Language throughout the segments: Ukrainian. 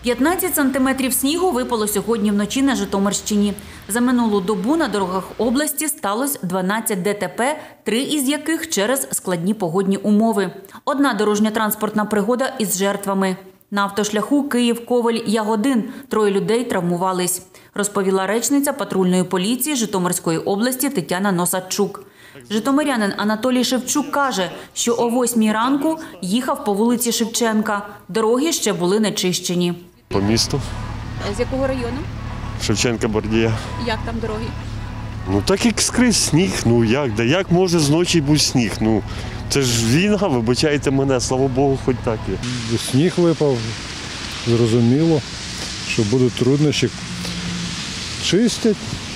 15 сантиметрів снігу випало сьогодні вночі на Житомирщині. За минулу добу на дорогах області сталося 12 ДТП, 3 із яких через складні погодні умови. Одна дорожньо-транспортна пригода із жертвами. На автошляху Київ-Ковель-Ягодин 3 людей травмувались, розповіла речниця патрульної поліції Житомирської області Тетяна Носадчук. Житомирянин Анатолій Шевчук каже, що о 8 ранку їхав по вулиці Шевченка. Дороги ще були нечищені. По місту. З якого району? Шевченка-Бардія. Як там дороги? Ну так як скрізь сніг, як може зночі бути сніг? Це ж війна, вибачайте мене, слава Богу, хоч так є. Сніг випав, зрозуміло, що будуть труднощі. Чистять.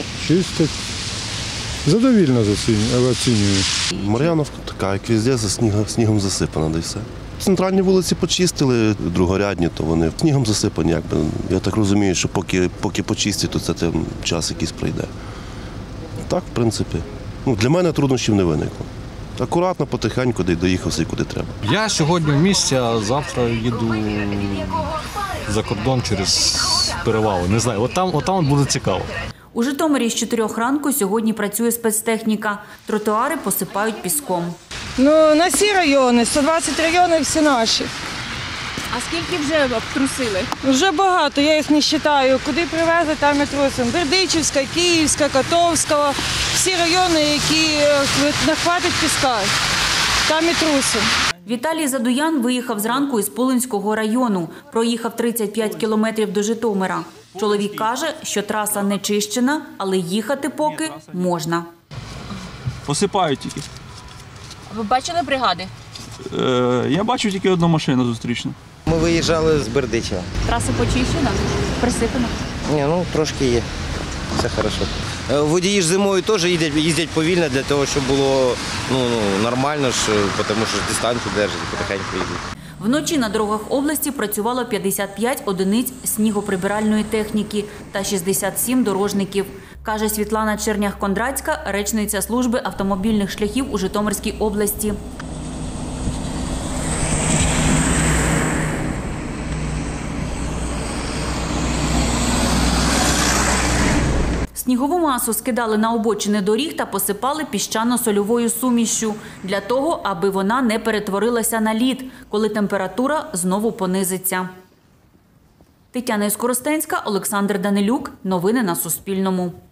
Задовільно оцінюю. Мар'яновка така, як везде, снігом засипана, да й все. Центральні вулиці почистили, другорядні, то вони снігом засипані. Якби. Я так розумію, що поки почистять, то це час якийсь пройде. Так, в принципі. Для мене труднощів не виникло. Акуратно, потихеньку, доїхався і куди треба. Я сьогодні в місті, а завтра їду за кордон через перевали. Не знаю, отам буде цікаво. У Житомирі з 4 ранку сьогодні працює спецтехніка. Тротуари посипають піском. На всі райони, 120 районів всі наші. А скільки вже обтрусили? Вже багато, я їх не вважаю. Куди привезли, там і трусимо. Бердичівська, Київська, Котовська, всі райони, які нахватить піска, там і трусимо. Віталій Задуян виїхав зранку із Пулинського району. Проїхав 35 кілометрів до Житомира. Чоловік каже, що траса не чищена, але їхати поки можна. Посипають тільки. Ви бачили бригади? Я бачу тільки одну машину зустрічну. Ми виїжджали з Бердичева. Траса почищена? Присипана? Ні, трошки є. Все добре. Водії ж зимою теж їздять повільно для того, щоб було нормально, тому що дистанцію держать і потихеньку їздять. Вночі на дорогах області працювало 55 одиниць снігоприбиральної техніки та 67 дорожників, каже Світлана Чернях-Кондрацька, речниця служби автомобільних шляхів у Житомирській області. Снігову масу скидали на обочини доріг та посипали піщано-сольовою сумішшю для того, аби вона не перетворилася на лід, коли температура знову понизиться. Тетяна Іскоростенська, Олександр Данилюк. Новини на Суспільному.